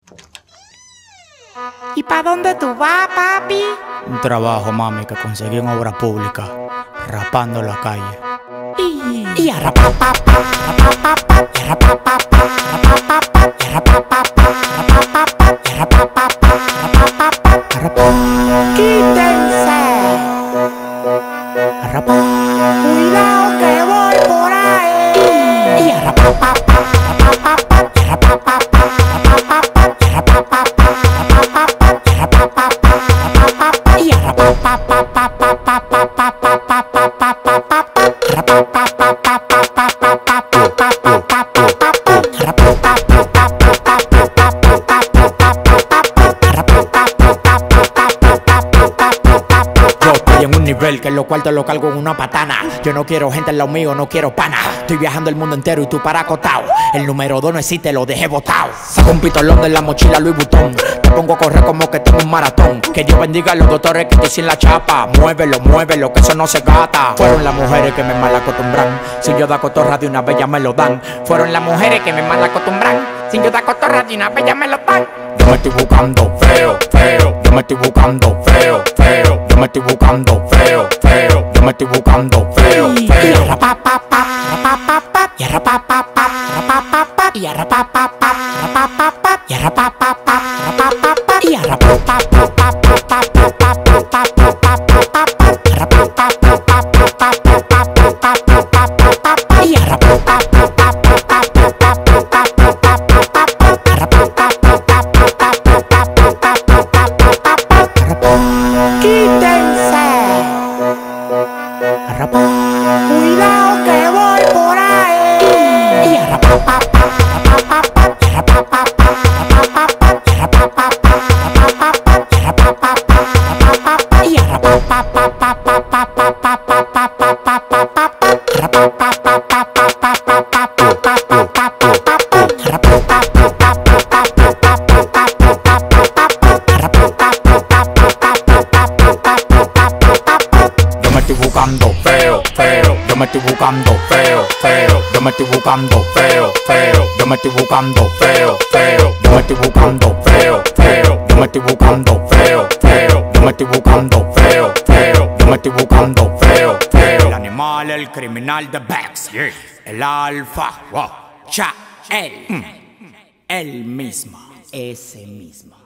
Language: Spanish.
¿Y pa' dónde tú vas, papi? Un trabajo, mami, que conseguí en obra pública, rapando en la calle. Y a rapapapa, rapapapa, y a rapapapa, rapapapa, y a rapapapa, rapapapa, y a rapapapa, rapapapa, rapapapa. ¡Quítense! Cuidado que voy por ahí. Y a rapapapa, rapapapa, y a rapapapa, rapapapa, y a rapapapa, rapapapa, y a rapapapa, rapapapa, y a rapapapa, en un nivel que los cuartos lo cargo en una patana. Yo no quiero gente en lo mío, no quiero pana. Estoy viajando el mundo entero y tú para acotado. El número 2 no existe, lo dejé botado. Saco un pistolón de la mochila Louis Vuitton. Te pongo a correr como que tengo un maratón. Que Dios bendiga a los doctores que estoy sin la chapa. Muévelo, muévelo, que eso no se gata. Fueron las mujeres que me mal acostumbran. Si yo da cotorra de una vez ya me lo dan. Fueron las mujeres que me mal acostumbran. Si yo da cotorra de una vez ya me lo dan. Yo me estoy buscando feo, feo. Yo me estoy buscando feo, feo. Yo me estoy buscando feo, feo. Yo me estoy buscando feo, feo. Y a rapapapa, rapapapa, y a rapapapa, rapapapa, y a rapapapa, rapapapa, y a rapapapa, rapapapa, y a rapapapa, y a cuidado que voy por ahí. Y a rapapapa, rapapapa, y a rapapapa, rapapapa, y a rapapapa, rapapapa, y a rapapapa, rapapapa, y a rapapapa, buscando feo, feo. Yo me estoy buscando feo, feo. Yo me estoy buscando feo, feo. Yo me estoy buscando feo, feo. Yo me estoy buscando feo, feo. Yo me estoy buscando feo, feo. Yo me estoy buscando feo, feo. Yo me estoy buscando feo, feo. El animal, el criminal de Bex, el alfa, el mismo, ese mismo.